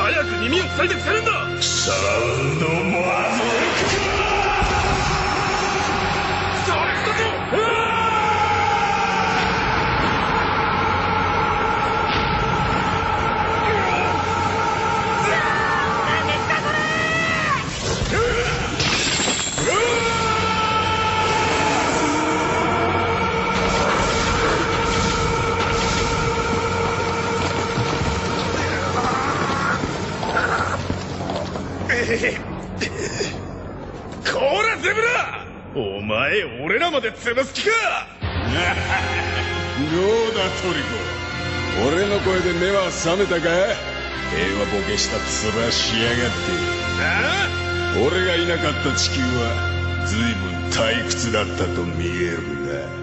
早く耳を塞いで伏せるんだ。 サウンドモアゾこらゼブラ、お前俺らまで潰す気か。 どうだトリコ、俺の声で目は覚めたか。平和ボケした面しやがって。俺がいなかった地球は随分退屈だったと見えるんだ。